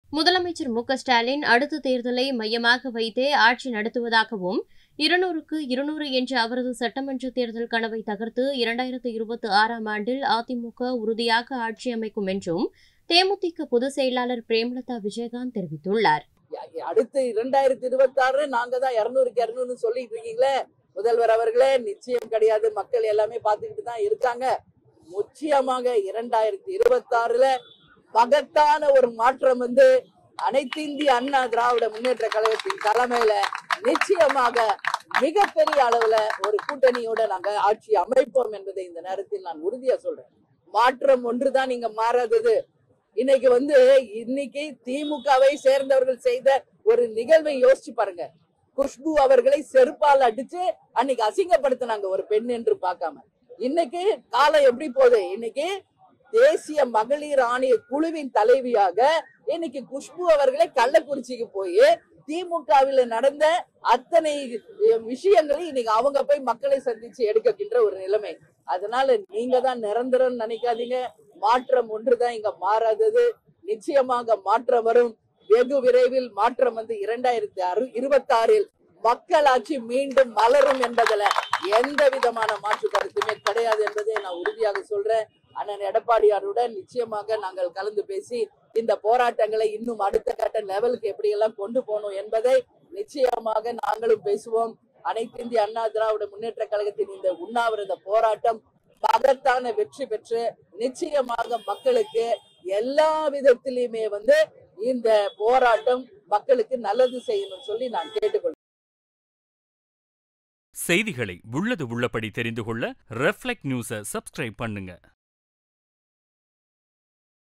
முதலமைச்சர் மு.க.ஸ்டாலின் அடுத்த தேர்தலை மையமாக வைத்தே ஆட்சி நடத்துவதாகவும் 200க்கு 200 என்ற அவரது சட்டமன்ற தேர்தல் கனவை தகர்த்து 2026ஆம் ஆண்டில் அதிமுக உறுதியாக ஆட்சி அமைக்கும் என்றும் தேமுதிக பொதுச் செயலாளர் பிரேமலதா விஜயகாந்த் தெரிவித்துள்ளார். அடுத்து 2026 நாங்க தான் 200க்கு 200 சொல்லிட்டு இருக்கீங்களே முதல்வர் அவர்களே, நிச்சயம் கிடையாது. மக்கள் எல்லாமே பார்த்துக்கிட்டு தான் இருக்காங்க. நிச்சயமாக 2026ல மகத்தான ஒரு மாற்றம் அனைத்து இந்திய அண்ணா திராவிட முன்னேற்ற கழகத்தின் தலைமையில நிச்சயமாக மிகப்பெரிய அளவுல ஒரு கூட்டணியோட நாங்க ஆட்சி அமைப்போம் என்பதை இந்த நேரத்தில் நான் உறுதியா சொல்றேன். மாற்றம் ஒன்றுதான் இங்க மாறாதது. இன்னைக்கு திமுகவை சேர்ந்தவர்கள் செய்த ஒரு நிகழ்வை யோசிச்சு பாருங்க. குஷ்பு அவர்களை செருப்பால் அடிச்சு அன்னைக்கு அசிங்கப்படுத்தினாங்க ஒரு பெண் என்று பார்க்காம. இன்னைக்கு காலம் எப்படி போகுது? இன்னைக்கு தேசிய மகளிர் ஆணைய குழுவின் தலைவியாக இன்னைக்கு குஷ்பு அவர்களை கள்ளக்குறிச்சிக்கு போய் திமுகவில் நடந்த அத்தனை விஷயங்களை இன்னைக்கு அவங்க போய் மக்களை சந்திச்சு எடுக்கின்ற ஒரு நிலைமை. அதனால நீங்க தான் நிரந்தரம் நினைக்காதீங்க. மாற்றம் ஒன்றுதான் இங்க மாறாதது. நிச்சயமாக மாற்றம் வரும். வெகு விரைவில் மாற்றம் 2026 மக்களாட்சி மீண்டும் மலரும் என்பதுல எந்த விதமான மாற்று கருத்துமே கிடையாது என்பதை நான் உறுதியாக சொல்றேன். அண்ணன் எடப்பாடியாருடன் நிச்சயமாக நாங்கள் கலந்து பேசி இந்த போராட்டங்களை இன்னும் அடுத்த கட்ட லெவலுக்கு எப்படி எல்லாம் கொண்டு போகணும் என்பதை நிச்சயமாக நாங்களும் பேசுவோம். அனைத்து இந்திய அண்ணா திராவிட முன்னேற்ற கழகத்தின் இந்த உண்ணாவிரத போராட்டம் மகத்தான வெற்றி பெற்று நிச்சயமாக மக்களுக்கு எல்லா விதத்திலுமே இந்த போராட்டம் மக்களுக்கு நல்லது செய்யணும் சொல்லி நான் கேட்டுக்கொள்கிறேன். செய்திகளை உள்ளது உள்ளபடி தெரிந்து கொள்ள ரெஃப்ளெக்ட் நியூஸை சப்ஸ்கிரைப் பண்ணுங்க.